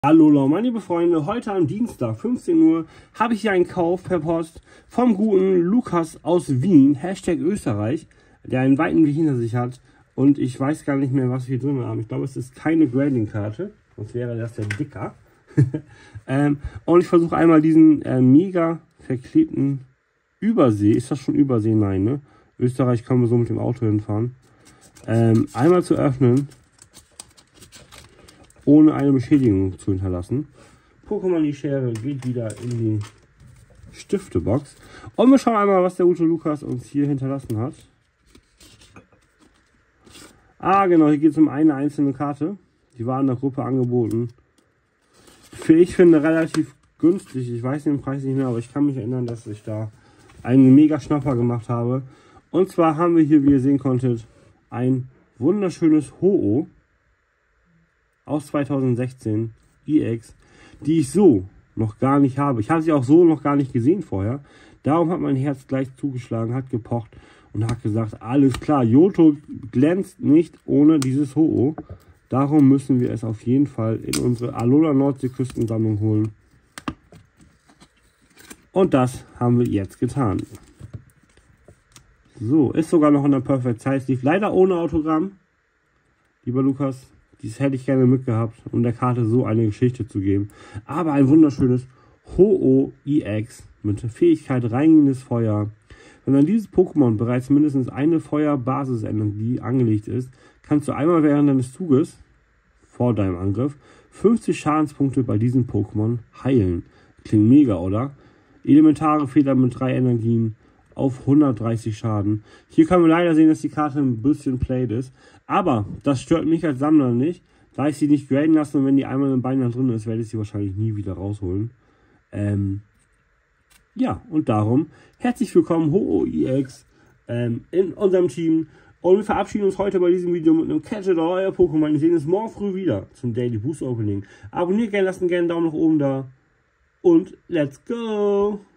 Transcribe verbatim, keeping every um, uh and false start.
Hallo meine liebe Freunde, heute am Dienstag fünfzehn Uhr habe ich hier einen Kauf per Post vom guten Lukas aus Wien, Hashtag Österreich, der einen weiten Weg hinter sich hat und ich weiß gar nicht mehr, was wir hier drin haben. Ich glaube, es ist keine Grading-Karte, sonst wäre das der dicker. ähm, und ich versuche einmal diesen äh, mega verklebten Übersee, ist das schon Übersee? Nein, ne? Österreich können wir so mit dem Auto hinfahren. Ähm, einmal zu öffnen, ohne eine Beschädigung zu hinterlassen. Pokémon die Schere geht wieder in die Stiftebox. Und wir schauen einmal, was der gute Lukas uns hier hinterlassen hat. Ah, genau, hier geht es um eine einzelne Karte. Die war in der Gruppe angeboten. Für ich finde relativ günstig. Ich weiß den Preis nicht mehr, aber ich kann mich erinnern, dass ich da einen mega Schnapper gemacht habe. Und zwar haben wir hier, wie ihr sehen konntet, ein wunderschönes Ho-Oh aus zweitausendsechzehn E X, die ich so noch gar nicht habe. Ich habe sie auch so noch gar nicht gesehen vorher. Darum hat mein Herz gleich zugeschlagen, hat gepocht und hat gesagt, alles klar, Johto glänzt nicht ohne dieses Ho-Oh. Darum müssen wir es auf jeden Fall in unsere Alola Nordseeküstensammlung holen. Und das haben wir jetzt getan. So, ist sogar noch in der Perfect Size Sleeve. Leider ohne Autogramm, lieber Lukas. Dies hätte ich gerne mitgehabt, um der Karte so eine Geschichte zu geben. Aber ein wunderschönes Ho-Oh E X mit Fähigkeit reinigendes Feuer. Wenn an dieses Pokémon bereits mindestens eine Feuerbasisenergie angelegt ist, kannst du einmal während deines Zuges, vor deinem Angriff, fünfzig Schadenspunkte bei diesem Pokémon heilen. Klingt mega, oder? Elementare Fehler mit drei Energien auf hundertdreißig Schaden. Hier können wir leider sehen, dass die Karte ein bisschen played ist. Aber das stört mich als Sammler nicht, da ich sie nicht graden lasse und wenn die einmal im Bein drin ist, werde ich sie wahrscheinlich nie wieder rausholen. Ähm, ja, und darum herzlich willkommen Ho-Oh E X ähm, in unserem Team. Und wir verabschieden uns heute bei diesem Video mit einem Catch oder euer Pokémon. Wir sehen uns morgen früh wieder zum Daily Boost Opening. Abonniert gerne, lasst gerne einen Daumen nach oben da. Und let's go!